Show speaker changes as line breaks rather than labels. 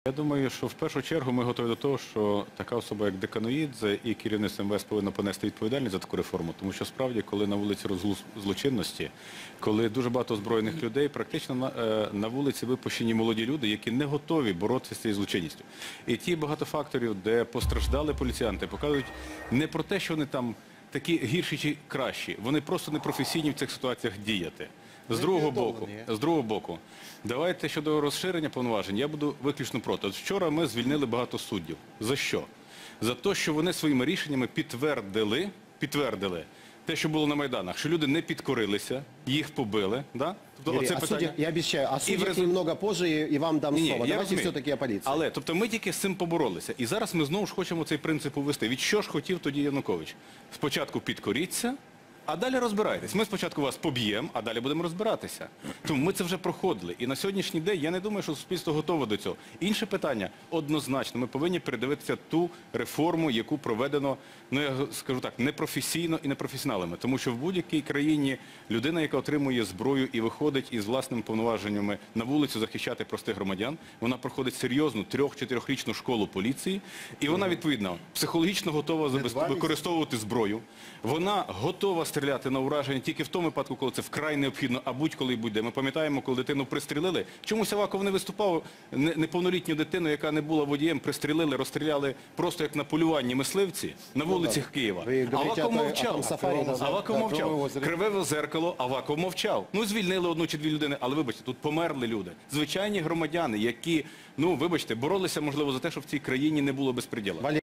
Я думаю, що в першу чергу ми готові до того, що така особа, як Деканоїдзе і керівництво МВС повинно понести відповідальність за таку реформу, тому що справді, коли на вулиці розгул злочинності, коли дуже багато озброєних людей, практично на вулиці випущені молоді люди, які не готові боротися з цією злочинністю. І ті багато факторів, де постраждали поліціянти, показують не про те, що вони там такі гірші чи кращі, вони просто непрофесійні в цих ситуаціях діяти. З другого боку, давайте щодо розширення повноважень, я буду виключно проти. От вчора ми звільнили багато суддів. За що? За те, що вони своїми рішеннями підтвердили те, що було на Майданах, що люди не підкорилися, їх побили. Да?
Я обіцяю, а суддів немного позже, і вам дам слово. Давайте все-таки о поліції.
Але, тобто ми тільки з цим поборолися. І зараз ми знову ж хочемо цей принцип увести. Від що ж хотів тоді Янукович? Спочатку підкоріться, а далі розбирайтесь. Ми спочатку вас поб'ємо, а далі будемо розбиратися. Тому ми це вже проходили. І на сьогоднішній день я не думаю, що суспільство готове до цього. Інше питання, однозначно, ми повинні передивитися ту реформу, яку проведено, ну я скажу так, непрофесійно і непрофесіоналами. Тому що в будь-якій країні людина, яка отримує зброю і виходить із власними повноваженнями на вулицю захищати простих громадян, вона проходить серйозну 3-4-річну школу поліції, і вона, відповідно, психологічно готова використовувати зброю, вона готова стріляти на ураження тільки в тому випадку, коли це вкрай необхідно, а будь-коли й будь-де. Ми пам'ятаємо, коли дитину пристрілили. Чомусь Аваков не виступав, неповнолітню дитину, яка не була водієм, пристрілили, розстріляли просто як на полюванні мисливці на вулицях Києва. Аваков мовчав. Криве зеркало, Аваков мовчав. Ну, звільнили одну чи дві людини, але, вибачте, тут померли люди. Звичайні громадяни, які, ну, вибачте, боролися, можливо, за те, щоб в цій країні не було безпреділу.